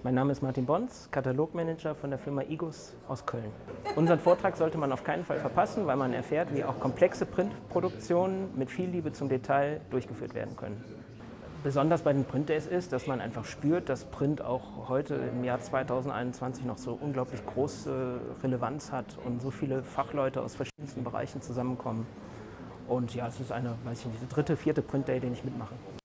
Mein Name ist Martin Bons, Katalogmanager von der Firma IGUS aus Köln. Unseren Vortrag sollte man auf keinen Fall verpassen, weil man erfährt, wie auch komplexe Printproduktionen mit viel Liebe zum Detail durchgeführt werden können. Besonders bei den Print Days ist, dass man einfach spürt, dass Print auch heute im Jahr 2021 noch so unglaublich große Relevanz hat und so viele Fachleute aus verschiedensten Bereichen zusammenkommen. Und ja, es ist eine, weiß ich nicht, der dritte, vierte Print Day, den ich mitmache.